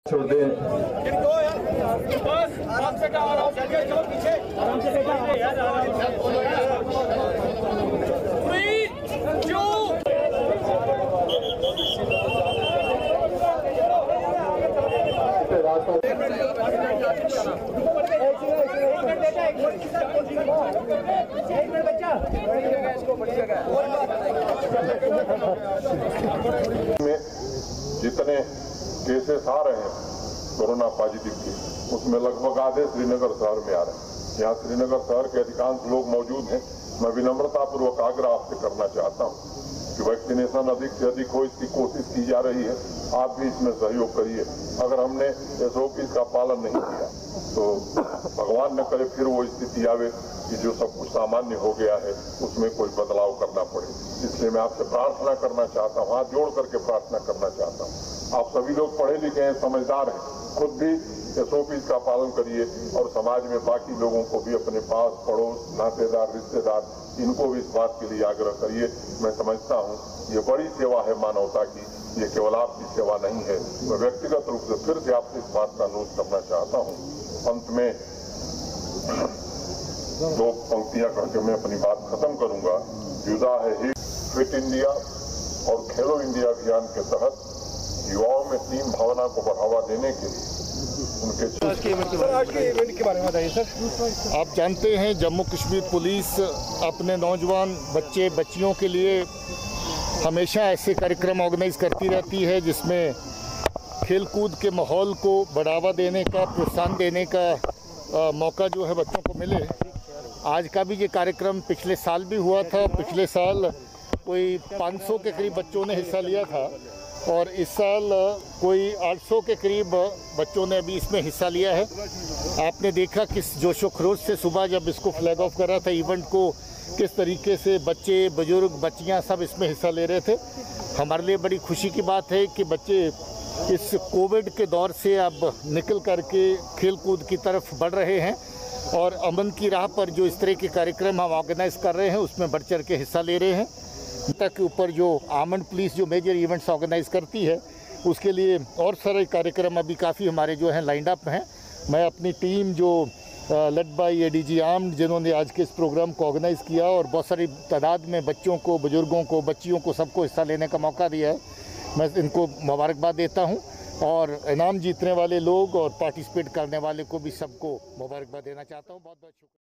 छोड़ दे। में जितने केसेस आ रहे हैं कोरोना पॉजिटिव के, उसमें लगभग आधे श्रीनगर शहर में आ रहे हैं। यहाँ श्रीनगर शहर के अधिकांश लोग मौजूद हैं। मैं विनम्रतापूर्वक आग्रह आपसे करना चाहता हूँ कि वैक्सीनेशन अधिक से अधिक हो, इसकी कोशिश की जा रही है। आप भी इसमें सहयोग करिए। अगर हमने SOP का पालन नहीं किया तो भगवान न करे फिर वो स्थिति आवे कि जो सब कुछ सामान्य हो गया है उसमें कोई बदलाव करना पड़े। इसलिए मैं आपसे प्रार्थना करना चाहता हूँ, हाथ जोड़ करके प्रार्थना करना चाहता हूँ। आप सभी लोग पढ़े लिखे हैं, समझदार हैं, खुद भी SOP का पालन करिए और समाज में बाकी लोगों को भी, अपने पास पड़ोस, नातेदार, रिश्तेदार, इनको भी इस बात के लिए आग्रह करिए। मैं समझता हूँ ये बड़ी सेवा है मानवता की, ये केवल आपकी सेवा नहीं है। मैं व्यक्तिगत रूप से फिर से आपसे इस बात का अनुरोध करना चाहता हूँ। अंत में दो पंक्तियां करके मैं अपनी बात खत्म करूंगा। जुदा है फिट इंडिया और खेलो इंडिया अभियान के तहत युवाओं में टीम भावना को बढ़ावा देने के लिए उनके आज के इवेंट के बारे में बताइए सर। आप जानते हैं जम्मू कश्मीर पुलिस अपने नौजवान बच्चे बच्चियों के लिए हमेशा ऐसे कार्यक्रम ऑर्गेनाइज करती रहती है जिसमें खेलकूद के माहौल को बढ़ावा देने का, प्रोत्साहन देने का मौका जो है बच्चों को मिले। आज का भी ये कार्यक्रम पिछले साल भी हुआ था। पिछले साल कोई 500 के करीब बच्चों ने हिस्सा लिया था और इस साल कोई 800 के करीब बच्चों ने अभी इसमें हिस्सा लिया है। आपने देखा किस जोशो खरोश से सुबह जब इसको फ्लैग ऑफ कर रहा था इवेंट को, किस तरीके से बच्चे, बुजुर्ग, बच्चियां सब इसमें हिस्सा ले रहे थे। हमारे लिए बड़ी खुशी की बात है कि बच्चे इस कोविड के दौर से अब निकल करके खेल कूद की तरफ बढ़ रहे हैं और अमन की राह पर जो इस तरह के कार्यक्रम हम ऑर्गेनाइज कर रहे हैं उसमें बढ़ चढ़ के हिस्सा ले रहे हैं। तक के ऊपर जो आर्म्ड पुलिस जो मेजर इवेंट्स ऑर्गेनाइज करती है उसके लिए और सारे कार्यक्रम अभी काफ़ी हमारे जो हैं लाइंड अप हैं। मैं अपनी टीम जो लेड बाय ADG आर्म्ड, जिन्होंने आज के इस प्रोग्राम को ऑर्गेनाइज़ किया और बहुत सारी तादाद में बच्चों को, बुजुर्गों को, बच्चियों को, सबको हिस्सा लेने का मौका दिया है, मैं इनको मुबारकबाद देता हूं और इनाम जीतने वाले लोग और पार्टिसिपेट करने वाले को भी सबको मुबारकबाद देना चाहता हूं। बहुत बहुत शुक्रिया।